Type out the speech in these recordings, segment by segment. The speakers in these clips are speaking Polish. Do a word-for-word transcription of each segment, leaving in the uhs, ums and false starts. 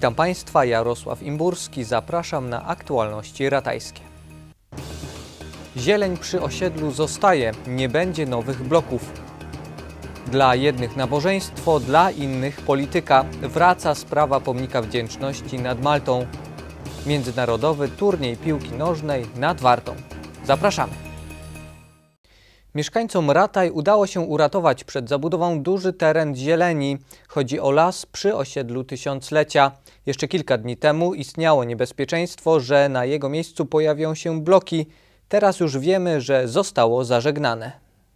Witam Państwa, Jarosław Imburski, zapraszam na aktualności ratajskie. Zieleń przy osiedlu zostaje, nie będzie nowych bloków. Dla jednych nabożeństwo, dla innych polityka. Wraca sprawa pomnika wdzięczności nad Maltą. Międzynarodowy turniej piłki nożnej nad Wartą. Zapraszamy. Mieszkańcom Rataj udało się uratować przed zabudową duży teren zieleni. Chodzi o las przy osiedlu Tysiąclecia. Jeszcze kilka dni temu istniało niebezpieczeństwo, że na jego miejscu pojawią się bloki. Teraz już wiemy, że zostało zażegnane.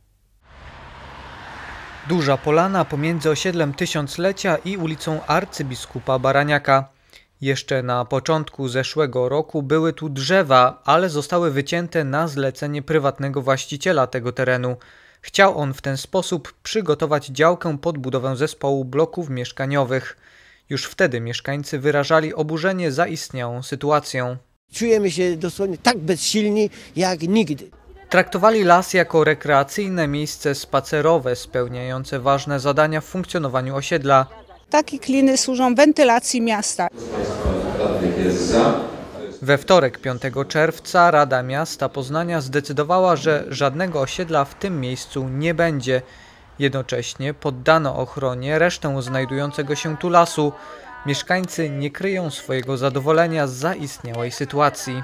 Duża polana pomiędzy osiedlem Tysiąclecia i ulicą Arcybiskupa Baraniaka. Jeszcze na początku zeszłego roku były tu drzewa, ale zostały wycięte na zlecenie prywatnego właściciela tego terenu. Chciał on w ten sposób przygotować działkę pod budowę zespołu bloków mieszkaniowych. Już wtedy mieszkańcy wyrażali oburzenie zaistniałą sytuacją. Czujemy się dosłownie tak bezsilni jak nigdy. Traktowali las jako rekreacyjne miejsce spacerowe spełniające ważne zadania w funkcjonowaniu osiedla. Takie kliny służą wentylacji miasta. We wtorek, piątego czerwca, Rada Miasta Poznania zdecydowała, że żadnego osiedla w tym miejscu nie będzie. Jednocześnie poddano ochronie resztę znajdującego się tu lasu. Mieszkańcy nie kryją swojego zadowolenia z zaistniałej sytuacji.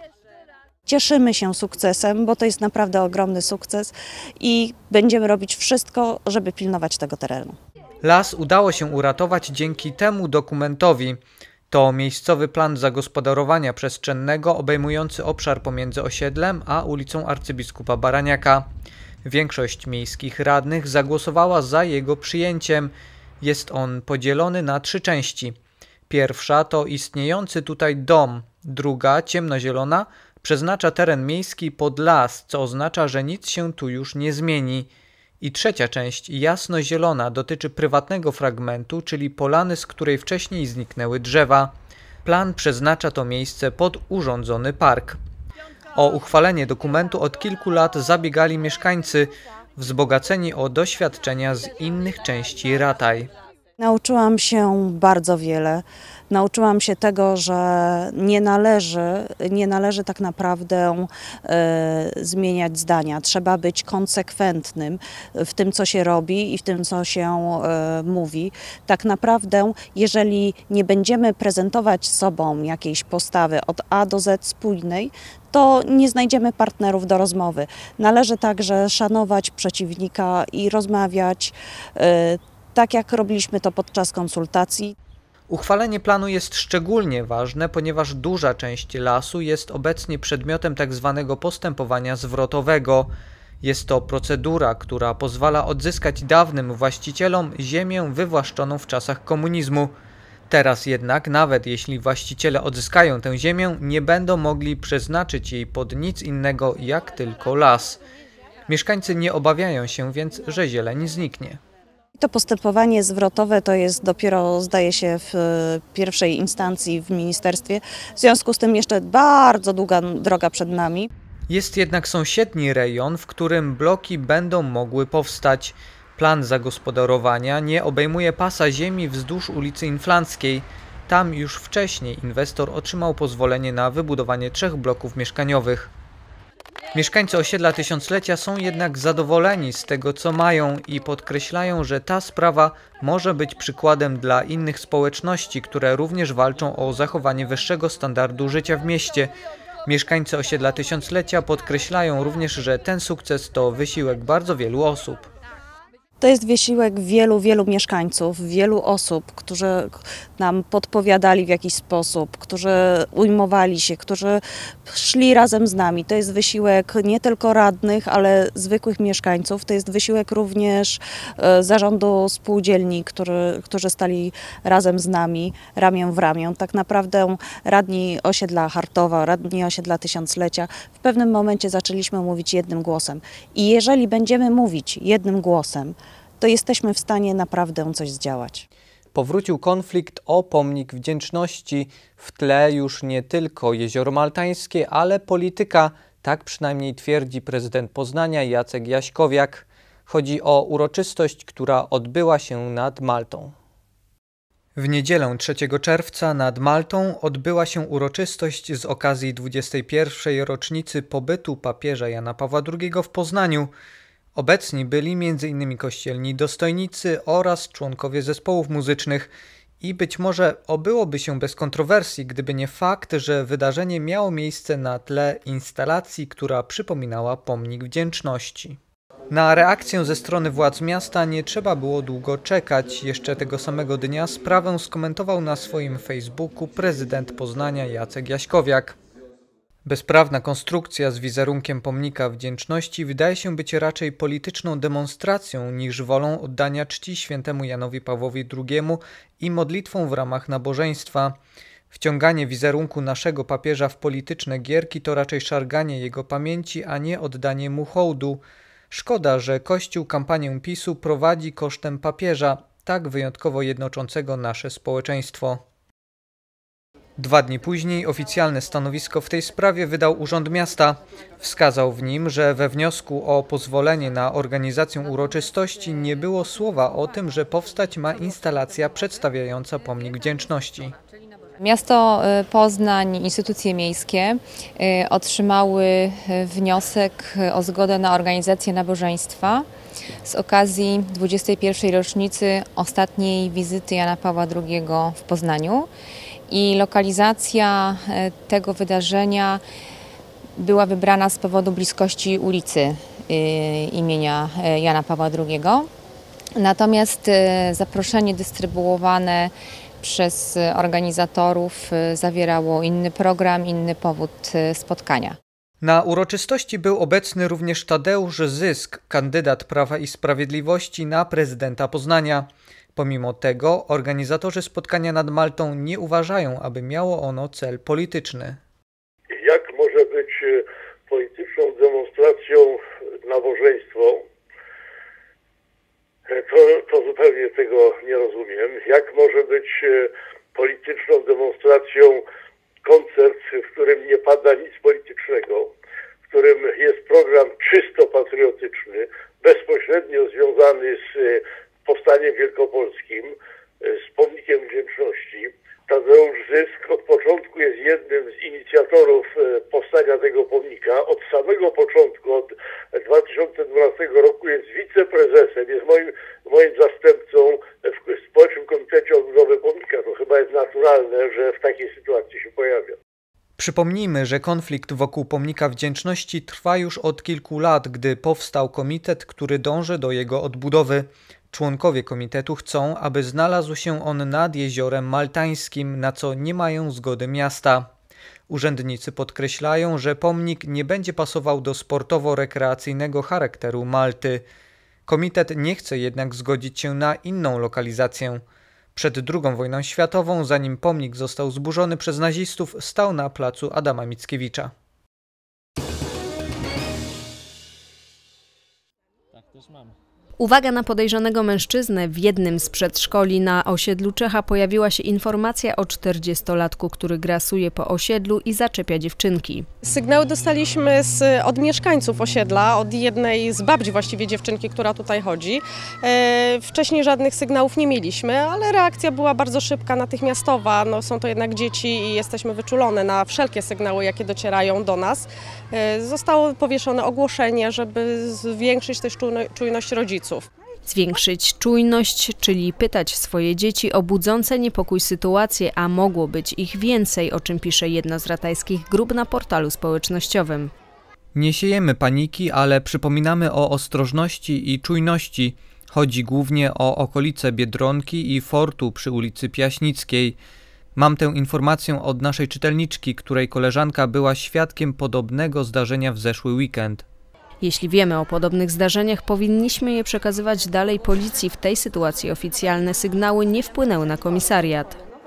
Cieszymy się sukcesem, bo to jest naprawdę ogromny sukces i będziemy robić wszystko, żeby pilnować tego terenu. Las udało się uratować dzięki temu dokumentowi. To miejscowy plan zagospodarowania przestrzennego obejmujący obszar pomiędzy osiedlem a ulicą Arcybiskupa Baraniaka. Większość miejskich radnych zagłosowała za jego przyjęciem. Jest on podzielony na trzy części. Pierwsza to istniejący tutaj dom, druga, ciemnozielona, przeznacza teren miejski pod las, co oznacza, że nic się tu już nie zmieni. I trzecia część, jasnozielona, dotyczy prywatnego fragmentu, czyli polany, z której wcześniej zniknęły drzewa. Plan przeznacza to miejsce pod urządzony park. O uchwalenie dokumentu od kilku lat zabiegali mieszkańcy, wzbogaceni o doświadczenia z innych części Rataj. Nauczyłam się bardzo wiele. Nauczyłam się tego, że nie należy, nie należy tak naprawdę e, zmieniać zdania. Trzeba być konsekwentnym w tym, co się robi i w tym, co się e, mówi. Tak naprawdę, jeżeli nie będziemy prezentować sobą jakiejś postawy od A do Z spójnej, to nie znajdziemy partnerów do rozmowy. Należy także szanować przeciwnika i rozmawiać e, tak, jak robiliśmy to podczas konsultacji. Uchwalenie planu jest szczególnie ważne, ponieważ duża część lasu jest obecnie przedmiotem tzw. postępowania zwrotowego. Jest to procedura, która pozwala odzyskać dawnym właścicielom ziemię wywłaszczoną w czasach komunizmu. Teraz jednak, nawet jeśli właściciele odzyskają tę ziemię, nie będą mogli przeznaczyć jej pod nic innego jak tylko las. Mieszkańcy nie obawiają się więc, że zieleń zniknie. To postępowanie zwrotowe to jest dopiero, zdaje się, w pierwszej instancji w ministerstwie. W związku z tym jeszcze bardzo długa droga przed nami. Jest jednak sąsiedni rejon, w którym bloki będą mogły powstać. Plan zagospodarowania nie obejmuje pasa ziemi wzdłuż ulicy Inflanckiej. Tam już wcześniej inwestor otrzymał pozwolenie na wybudowanie trzech bloków mieszkaniowych. Mieszkańcy osiedla Tysiąclecia są jednak zadowoleni z tego, co mają i podkreślają, że ta sprawa może być przykładem dla innych społeczności, które również walczą o zachowanie wyższego standardu życia w mieście. Mieszkańcy osiedla Tysiąclecia podkreślają również, że ten sukces to wysiłek bardzo wielu osób. To jest wysiłek wielu, wielu mieszkańców, wielu osób, którzy nam podpowiadali w jakiś sposób, którzy ujmowali się, którzy szli razem z nami. To jest wysiłek nie tylko radnych, ale zwykłych mieszkańców. To jest wysiłek również zarządu spółdzielni, który, którzy stali razem z nami, ramię w ramię. Tak naprawdę radni osiedla Hartowa, radni osiedla Tysiąclecia w pewnym momencie zaczęliśmy mówić jednym głosem. I jeżeli będziemy mówić jednym głosem, to jesteśmy w stanie naprawdę coś zdziałać. Powrócił konflikt o pomnik wdzięczności. W tle już nie tylko jezioro maltańskie, ale polityka. Tak przynajmniej twierdzi prezydent Poznania Jacek Jaśkowiak. Chodzi o uroczystość, która odbyła się nad Maltą. W niedzielę trzeciego czerwca nad Maltą odbyła się uroczystość z okazji dwudziestej pierwszej rocznicy pobytu papieża Jana Pawła drugiego w Poznaniu. Obecni byli między innymi kościelni dostojnicy oraz członkowie zespołów muzycznych i być może obyłoby się bez kontrowersji, gdyby nie fakt, że wydarzenie miało miejsce na tle instalacji, która przypominała pomnik wdzięczności. Na reakcję ze strony władz miasta nie trzeba było długo czekać. Jeszcze tego samego dnia sprawę skomentował na swoim Facebooku prezydent Poznania Jacek Jaśkowiak. Bezprawna konstrukcja z wizerunkiem pomnika wdzięczności wydaje się być raczej polityczną demonstracją niż wolą oddania czci świętemu Janowi Pawłowi drugiemu i modlitwą w ramach nabożeństwa. Wciąganie wizerunku naszego papieża w polityczne gierki to raczej szarganie jego pamięci, a nie oddanie mu hołdu. Szkoda, że Kościół kampanię PiSu prowadzi kosztem papieża, tak wyjątkowo jednoczącego nasze społeczeństwo. Dwa dni później oficjalne stanowisko w tej sprawie wydał Urząd Miasta. Wskazał w nim, że we wniosku o pozwolenie na organizację uroczystości nie było słowa o tym, że powstać ma instalacja przedstawiająca pomnik wdzięczności. Miasto Poznań, instytucje miejskie otrzymały wniosek o zgodę na organizację nabożeństwa z okazji dwudziestej pierwszej rocznicy ostatniej wizyty Jana Pawła drugiego w Poznaniu. I lokalizacja tego wydarzenia była wybrana z powodu bliskości ulicy imienia Jana Pawła drugiego. Natomiast zaproszenie dystrybuowane przez organizatorów zawierało inny program, inny powód spotkania. Na uroczystości był obecny również Tadeusz Zysk, kandydat Prawa i Sprawiedliwości na prezydenta Poznania. Pomimo tego organizatorzy spotkania nad Maltą nie uważają, aby miało ono cel polityczny. Jak może być polityczną demonstracją nabożeństwo? To, to zupełnie tego nie rozumiem. Jak może być polityczną demonstracją koncert, w którym nie pada nic politycznego, w którym jest program czysto patriotyczny, bezpośrednio związany z powstaniem wielkopolskim, z pomnikiem wdzięczności. Tadeusz Zysk od początku jest jednym z inicjatorów powstania tego pomnika. Od samego początku, od dwa tysiące dwunastego roku jest wiceprezesem, jest moim, moim zastępcą w Społecznym Komitecie Odbudowy Pomnika. To chyba jest naturalne, że w takiej sytuacji się pojawia. Przypomnijmy, że konflikt wokół pomnika wdzięczności trwa już od kilku lat, gdy powstał komitet, który dąży do jego odbudowy. Członkowie komitetu chcą, aby znalazł się on nad jeziorem maltańskim, na co nie mają zgody miasta. Urzędnicy podkreślają, że pomnik nie będzie pasował do sportowo-rekreacyjnego charakteru Malty. Komitet nie chce jednak zgodzić się na inną lokalizację. Przed drugą wojną światową, zanim pomnik został zburzony przez nazistów, stał na placu Adama Mickiewicza. Tak też mamy. Uwaga na podejrzanego mężczyznę. W jednym z przedszkoli na osiedlu Czecha pojawiła się informacja o czterdziestolatku, który grasuje po osiedlu i zaczepia dziewczynki. Sygnały dostaliśmy z, od mieszkańców osiedla, od jednej z babci właściwie dziewczynki, która tutaj chodzi. E, wcześniej żadnych sygnałów nie mieliśmy, ale reakcja była bardzo szybka, natychmiastowa. No, są to jednak dzieci i jesteśmy wyczulone na wszelkie sygnały, jakie docierają do nas. E, zostało powieszone ogłoszenie, żeby zwiększyć też czujność rodziców. Zwiększyć czujność, czyli pytać swoje dzieci o budzące niepokój sytuacje, a mogło być ich więcej, o czym pisze jedna z ratajskich grup na portalu społecznościowym. Nie siejemy paniki, ale przypominamy o ostrożności i czujności. Chodzi głównie o okolice Biedronki i fortu przy ulicy Piaśnickiej. Mam tę informację od naszej czytelniczki, której koleżanka była świadkiem podobnego zdarzenia w zeszły weekend. Jeśli wiemy o podobnych zdarzeniach, powinniśmy je przekazywać dalej policji. W tej sytuacji oficjalne sygnały nie wpłynęły na komisariat.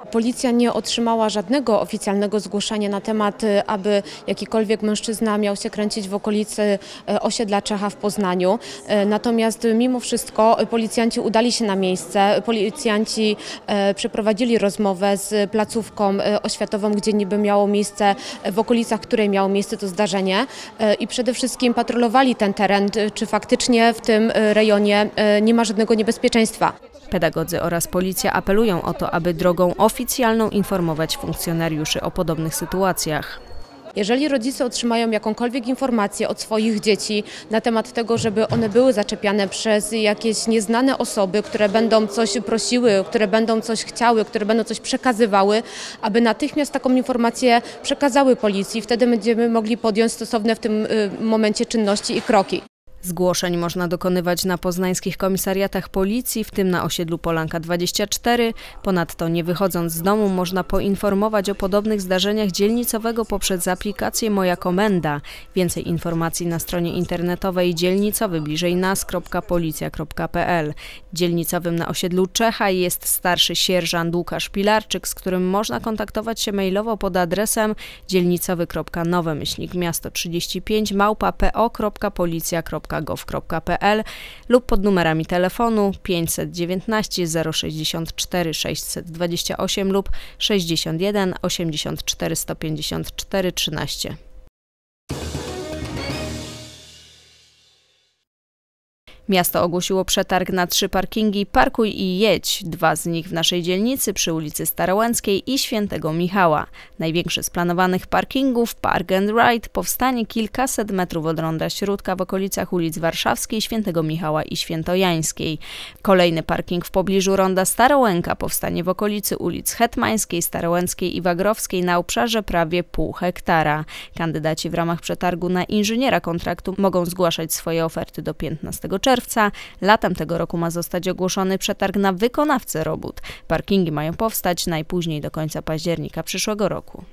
Policja nie otrzymała żadnego oficjalnego zgłoszenia na temat, aby jakikolwiek mężczyzna miał się kręcić w okolicy osiedla Czecha w Poznaniu. Natomiast mimo wszystko policjanci udali się na miejsce. Policjanci przeprowadzili rozmowę z placówką oświatową, gdzie niby miało miejsce, w okolicach której miało miejsce to zdarzenie i przede wszystkim patrolowali ten teren, czy faktycznie w tym rejonie nie ma żadnego niebezpieczeństwa. Pedagodzy oraz policja apelują o to, aby drogą oficjalną informować funkcjonariuszy o podobnych sytuacjach. Jeżeli rodzice otrzymają jakąkolwiek informację od swoich dzieci na temat tego, żeby one były zaczepiane przez jakieś nieznane osoby, które będą coś prosiły, które będą coś chciały, które będą coś przekazywały, aby natychmiast taką informację przekazały policji. Wtedy będziemy mogli podjąć stosowne w tym momencie czynności i kroki. Zgłoszeń można dokonywać na poznańskich komisariatach policji, w tym na osiedlu Polanka dwadzieścia cztery. Ponadto nie wychodząc z domu można poinformować o podobnych zdarzeniach dzielnicowego poprzez aplikację Moja Komenda. Więcej informacji na stronie internetowej dzielnicowy bliżej nas kropka policja kropka p l. Dzielnicowym na osiedlu Czecha jest starszy sierżant Łukasz Pilarczyk, z którym można kontaktować się mailowo pod adresem dzielnicowy kropka nowe myślnik miasto trzydzieści pięć małpa po kropka policja kropka gov kropka p l lub pod numerami telefonu pięćset dziewiętnaście zero sześćdziesiąt cztery sześćset dwadzieścia osiem lub sześćdziesiąt jeden osiemdziesiąt cztery sto pięćdziesiąt cztery trzynaście. Miasto ogłosiło przetarg na trzy parkingi Parkuj i jedź. Dwa z nich w naszej dzielnicy przy ulicy Starołęckiej i Świętego Michała. Największy z planowanych parkingów, Park and Ride, powstanie kilkaset metrów od ronda Śródka w okolicach ulic Warszawskiej, Świętego Michała i Świętojańskiej. Kolejny parking w pobliżu ronda Starołęka powstanie w okolicy ulic Hetmańskiej, Starołęckiej i Wagrowskiej na obszarze prawie pół hektara. Kandydaci w ramach przetargu na inżyniera kontraktu mogą zgłaszać swoje oferty do piętnastego czerwca. Latem tego roku ma zostać ogłoszony przetarg na wykonawcę robót. Parkingi mają powstać najpóźniej do końca października przyszłego roku.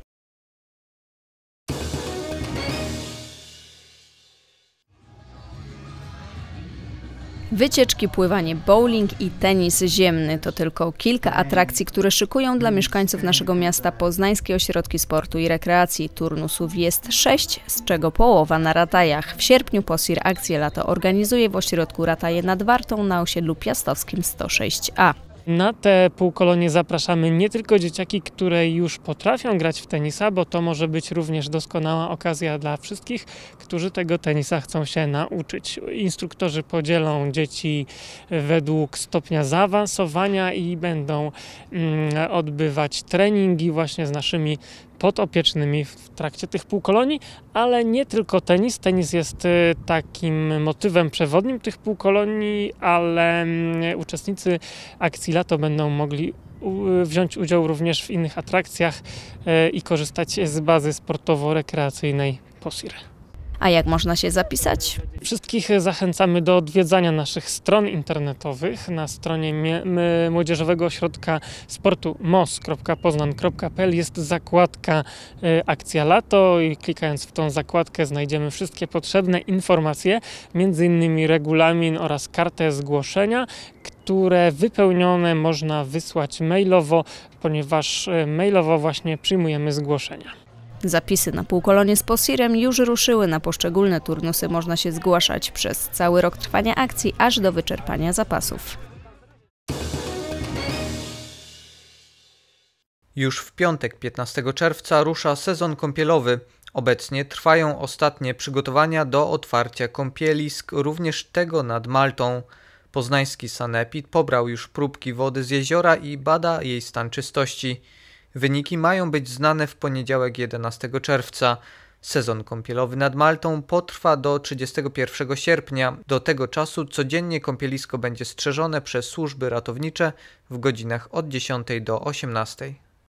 Wycieczki, pływanie, bowling i tenis ziemny to tylko kilka atrakcji, które szykują dla mieszkańców naszego miasta poznańskie ośrodki sportu i rekreacji. Turnusów jest sześć, z czego połowa na Ratajach. W sierpniu POSIR akcję lato organizuje w ośrodku Rataje nad Wartą na osiedlu piastowskim sto sześć a. Na te półkolonie zapraszamy nie tylko dzieciaki, które już potrafią grać w tenisa, bo to może być również doskonała okazja dla wszystkich, którzy tego tenisa chcą się nauczyć. Instruktorzy podzielą dzieci według stopnia zaawansowania i będą mm, odbywać treningi właśnie z naszymi podopiecznymi w trakcie tych półkolonii, ale nie tylko tenis. Tenis jest takim motywem przewodnim tych półkolonii, ale uczestnicy akcji Lato będą mogli wziąć udział również w innych atrakcjach i korzystać z bazy sportowo-rekreacyjnej POSIR. A jak można się zapisać? Wszystkich zachęcamy do odwiedzania naszych stron internetowych. Na stronie Młodzieżowego Ośrodka Sportu m o s kropka poznan kropka p l jest zakładka Akcja Lato i klikając w tą zakładkę znajdziemy wszystkie potrzebne informacje, między innymi regulamin oraz kartę zgłoszenia, które wypełnione można wysłać mailowo, ponieważ mailowo właśnie przyjmujemy zgłoszenia. Zapisy na półkolonie z POSIR-em już ruszyły. Na poszczególne turnusy można się zgłaszać przez cały rok trwania akcji, aż do wyczerpania zapasów. Już w piątek, piętnastego czerwca, rusza sezon kąpielowy. Obecnie trwają ostatnie przygotowania do otwarcia kąpielisk, również tego nad Maltą. Poznański sanepid pobrał już próbki wody z jeziora i bada jej stan czystości. Wyniki mają być znane w poniedziałek, jedenastego czerwca. Sezon kąpielowy nad Maltą potrwa do trzydziestego pierwszego sierpnia. Do tego czasu codziennie kąpielisko będzie strzeżone przez służby ratownicze w godzinach od dziesiątej do osiemnastej.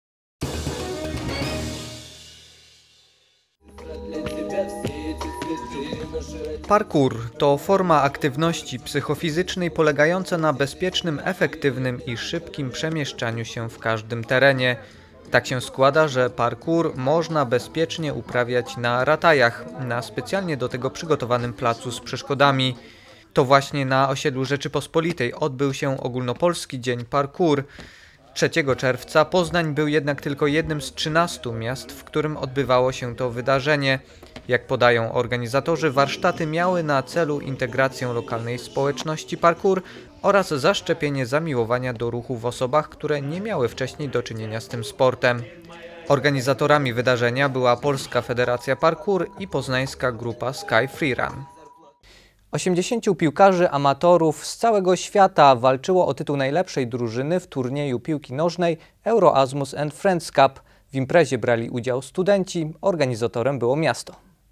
Parkour to forma aktywności psychofizycznej polegająca na bezpiecznym, efektywnym i szybkim przemieszczaniu się w każdym terenie. Tak się składa, że parkour można bezpiecznie uprawiać na Ratajach, na specjalnie do tego przygotowanym placu z przeszkodami. To właśnie na osiedlu Rzeczypospolitej odbył się ogólnopolski dzień parkour. trzeciego czerwca Poznań był jednak tylko jednym z trzynastu miast, w którym odbywało się to wydarzenie. Jak podają organizatorzy, warsztaty miały na celu integrację lokalnej społeczności parkour oraz zaszczepienie zamiłowania do ruchu w osobach, które nie miały wcześniej do czynienia z tym sportem. Organizatorami wydarzenia była Polska Federacja Parkour i poznańska grupa Sky Freerun. osiemdziesięciu piłkarzy amatorów z całego świata walczyło o tytuł najlepszej drużyny w turnieju piłki nożnej Euroasmus and Friends Cup. W imprezie brali udział studenci, organizatorem było miasto.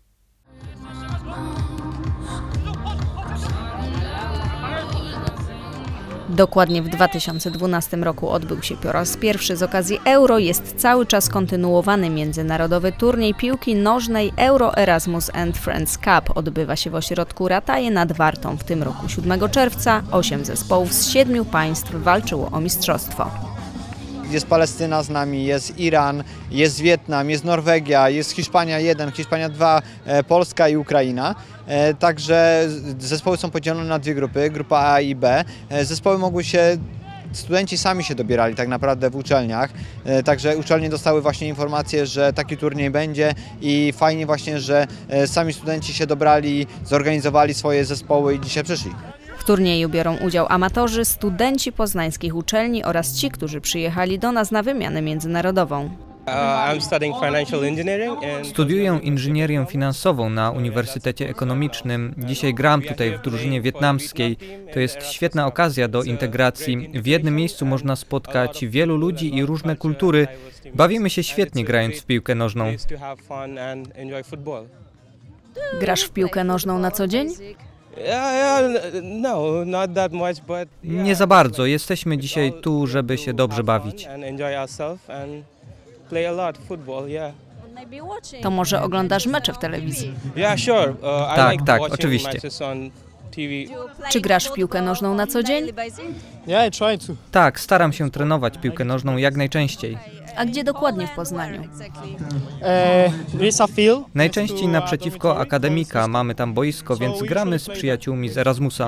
Dokładnie w dwa tysiące dwunastym roku odbył się po raz pierwszy z okazji Euro. Jest cały czas kontynuowany międzynarodowy turniej piłki nożnej Euro Erasmus and Friends Cup. Odbywa się w ośrodku Rataje nad Wartą. W tym roku siódmego czerwca osiem zespołów z siedmiu państw walczyło o mistrzostwo. Jest Palestyna z nami, jest Iran, jest Wietnam, jest Norwegia, jest Hiszpania jeden, Hiszpania dwa, Polska i Ukraina. Także zespoły są podzielone na dwie grupy, grupa A i B. Zespoły mogły się, studenci sami się dobierali tak naprawdę w uczelniach, także uczelnie dostały właśnie informację, że taki turniej będzie i fajnie właśnie, że sami studenci się dobrali, zorganizowali swoje zespoły i dzisiaj przyszli. W turnieju biorą udział amatorzy, studenci poznańskich uczelni oraz ci, którzy przyjechali do nas na wymianę międzynarodową. Studiuję inżynierię finansową na Uniwersytecie Ekonomicznym. Dzisiaj gram tutaj w drużynie wietnamskiej. To jest świetna okazja do integracji. W jednym miejscu można spotkać wielu ludzi i różne kultury. Bawimy się świetnie grając w piłkę nożną. Grasz w piłkę nożną na co dzień? Nie za bardzo. Jesteśmy dzisiaj tu, żeby się dobrze bawić. To może oglądasz mecze w telewizji? Tak, tak, oczywiście. Czy grasz w piłkę nożną na co dzień? Tak, staram się trenować piłkę nożną jak najczęściej. A gdzie dokładnie w Poznaniu? Najczęściej naprzeciwko Akademika. Mamy tam boisko, więc gramy z przyjaciółmi z Erasmusa.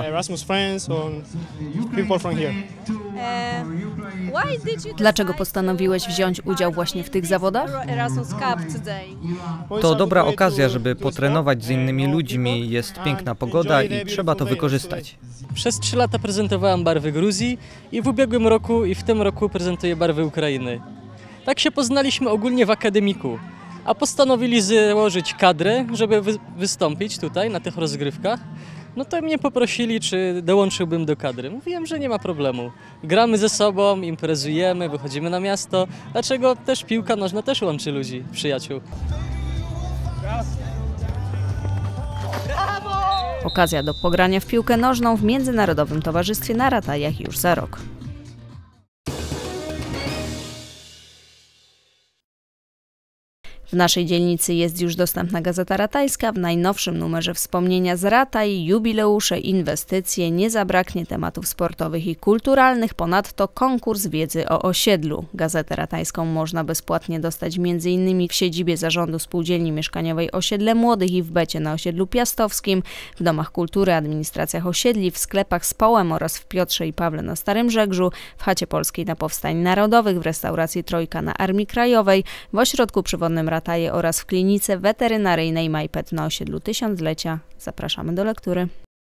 Dlaczego postanowiłeś wziąć udział właśnie w tych zawodach? To dobra okazja, żeby potrenować z innymi ludźmi. Jest piękna pogoda i trzeba to wykorzystać. Przez trzy lata prezentowałem barwy Gruzji i w ubiegłym roku i w tym roku prezentuję barwy Ukrainy. Tak się poznaliśmy ogólnie w akademiku, a postanowili założyć kadrę, żeby wy wystąpić tutaj na tych rozgrywkach. No to mnie poprosili, czy dołączyłbym do kadry. Mówiłem, że nie ma problemu. Gramy ze sobą, imprezujemy, wychodzimy na miasto. Dlaczego też piłka nożna też łączy ludzi, przyjaciół. Okazja do pogrania w piłkę nożną w Międzynarodowym Towarzystwie na Ratajach już za rok. W naszej dzielnicy jest już dostępna Gazeta Ratajska. W najnowszym numerze wspomnienia z Rataj, jubileusze, inwestycje, nie zabraknie tematów sportowych i kulturalnych, ponadto konkurs wiedzy o osiedlu. Gazetę Ratajską można bezpłatnie dostać między innymi w siedzibie Zarządu Spółdzielni Mieszkaniowej Osiedle Młodych i w Becie na osiedlu Piastowskim, w domach kultury, administracjach osiedli, w sklepach z Połem oraz w Piotrze i Pawle na Starym Żegrzu, w Chacie Polskiej na Powstań Narodowych, w restauracji Trojka na Armii Krajowej, w ośrodku przywodnym Rataje oraz w klinice weterynaryjnej Majpet na osiedlu Tysiąclecia. Zapraszamy do lektury.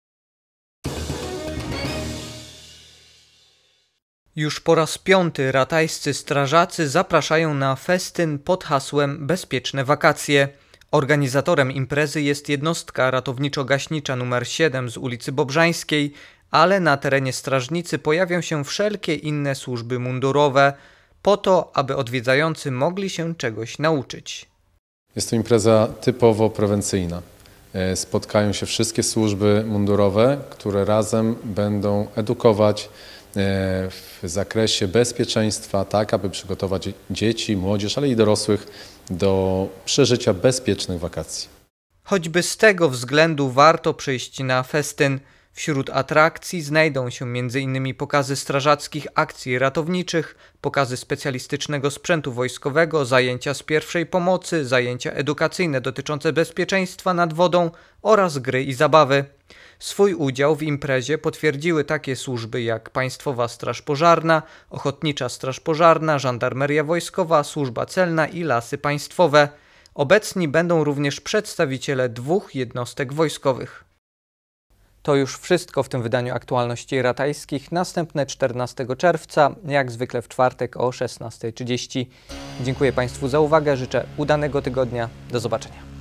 Już po raz piąty ratajscy strażacy zapraszają na festyn pod hasłem Bezpieczne wakacje. Organizatorem imprezy jest jednostka ratowniczo-gaśnicza numer siedem z ulicy Bobrzańskiej, ale na terenie strażnicy pojawią się wszelkie inne służby mundurowe, po to, aby odwiedzający mogli się czegoś nauczyć. Jest to impreza typowo prewencyjna. Spotkają się wszystkie służby mundurowe, które razem będą edukować w zakresie bezpieczeństwa, tak aby przygotować dzieci, młodzież, ale i dorosłych do przeżycia bezpiecznych wakacji. Choćby z tego względu warto przyjść na festyn. Wśród atrakcji znajdą się między innymi pokazy strażackich akcji ratowniczych, pokazy specjalistycznego sprzętu wojskowego, zajęcia z pierwszej pomocy, zajęcia edukacyjne dotyczące bezpieczeństwa nad wodą oraz gry i zabawy. Swój udział w imprezie potwierdziły takie służby jak Państwowa Straż Pożarna, Ochotnicza Straż Pożarna, Żandarmeria Wojskowa, Służba Celna i Lasy Państwowe. Obecni będą również przedstawiciele dwóch jednostek wojskowych. To już wszystko w tym wydaniu Aktualności Ratajskich. Następne czternastego czerwca, jak zwykle w czwartek o szesnastej trzydzieści. Dziękuję Państwu za uwagę, życzę udanego tygodnia. Do zobaczenia.